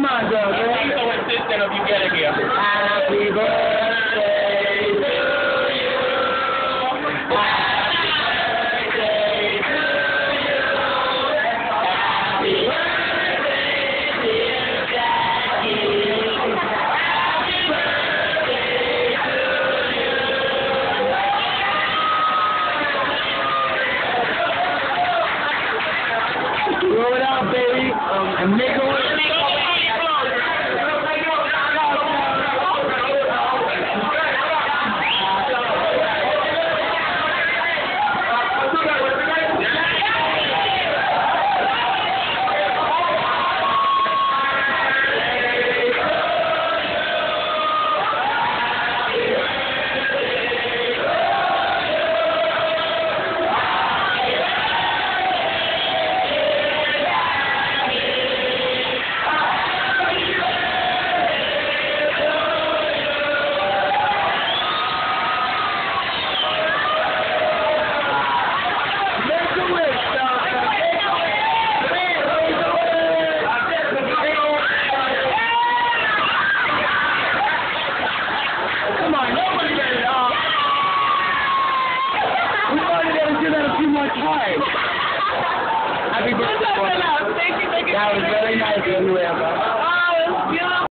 on, girl. I'm so insistent of you getting here. Happy birthday to you. Happy birthday to you. Happy birthday, dear Jackie. Happy birthday to you. Roll it out, baby, and make a wish. Happy birthday, Thank you. that was very nice of you, Amber.